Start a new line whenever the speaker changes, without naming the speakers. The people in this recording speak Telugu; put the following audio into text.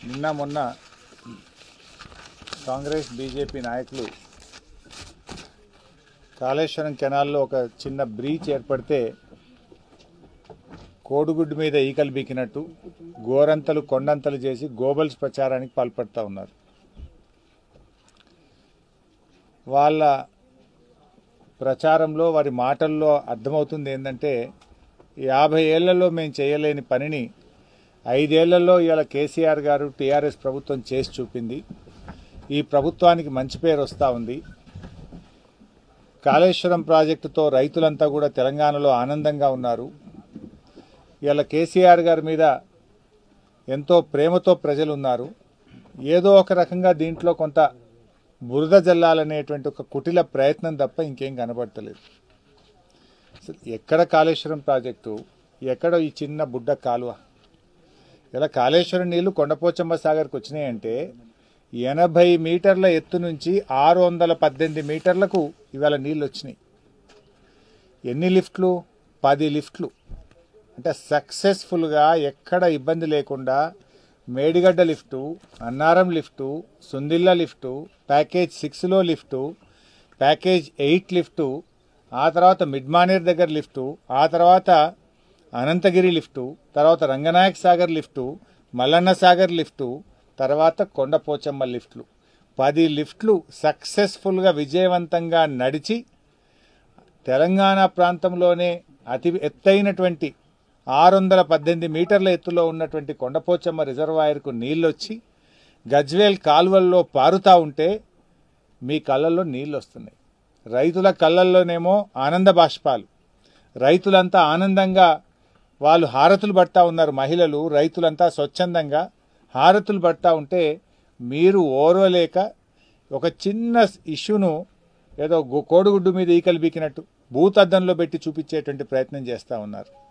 నిన్న మొన్న కాంగ్రెస్ బీజేపీ నాయకులు కాళేశ్వరం కెనాల్లో ఒక చిన్న బ్రీచ్ ఏర్పడితే కోడిగుడ్డు మీద ఈకలు బీకినట్టు గోరంతలు కొండంతలు చేసి గోబల్స్ ప్రచారానికి పాల్పడుతూ ఉన్నారు. వాళ్ళ ప్రచారంలో వారి మాటల్లో అర్థమవుతుంది ఏంటంటే 50 ఏళ్లలో మేము చేయలేని పనిని 5 ఏళ్లలో ఇవాళ కేసీఆర్ గారు టీఆర్ఎస్ ప్రభుత్వం చేసి చూపింది. ఈ ప్రభుత్వానికి మంచి పేరు వస్తూ ఉంది. కాళేశ్వరం ప్రాజెక్టుతో రైతులంతా కూడా తెలంగాణలో ఆనందంగా ఉన్నారు. ఇవాళ కేసీఆర్ గారి మీద ఎంతో ప్రేమతో ప్రజలు ఉన్నారు. ఏదో ఒక రకంగా దీంట్లో కొంత బురద జల్లాలనేటువంటి ఒక కుటిల ప్రయత్నం తప్ప ఇంకేం కనబడతలేదు. ఎక్కడ కాళేశ్వరం ప్రాజెక్టు, ఎక్కడ ఈ చిన్న బుడ్డ కాలువ. ఇలా కాళేశ్వరం నీళ్లు కొండపోచమ్మ సాగర్కి వచ్చినాయంటే 80 మీటర్ల ఎత్తు నుంచి 618 మీటర్లకు ఇవాళ నీళ్ళు వచ్చినాయి. ఎన్ని లిఫ్ట్లు? 10 లిఫ్ట్లు. అంటే సక్సెస్ఫుల్గా ఎక్కడ ఇబ్బంది లేకుండా Medigadda lift, Annaram lift, Sundilla lift, package 6లో లిఫ్టు, ప్యాకేజ్ 8 లిఫ్టు, ఆ తర్వాత మిడ్మానేర్ దగ్గర లిఫ్టు, ఆ తర్వాత అనంతగిరి లిఫ్టు, తర్వాత రంగనాయక్ సాగర్ లిఫ్టు, మల్లన్న సాగర్ లిఫ్టు, తర్వాత కొండపోచమ్మ లిఫ్ట్లు. 10 లిఫ్ట్లు సక్సెస్ఫుల్గా విజయవంతంగా నడిచి తెలంగాణ ప్రాంతంలోనే అతి ఎత్తైనటువంటి 618 మీటర్ల ఎత్తులో ఉన్నటువంటి కొండపోచమ్మ రిజర్వాయర్కు నీళ్ళొచ్చి గజ్వేల్ కాలువల్లో పారుతూ ఉంటే మీ కళ్ళల్లో నీళ్ళు వస్తున్నాయి. రైతుల కళ్ళల్లోనేమో ఆనంద బాష్పాలు. రైతులంతా ఆనందంగా వాళ్ళు హారతులు పడతా ఉన్నారు. మహిళలు, రైతులంతా స్వచ్ఛందంగా హారతులు పడతా ఉంటే మీరు ఓర్వలేక ఒక చిన్న ఇష్యూను ఏదో కోడిగుడ్డు మీద ఈకలు బీకినట్టు భూతద్దంలో పెట్టి చూపించేటువంటి ప్రయత్నం చేస్తూ ఉన్నారు.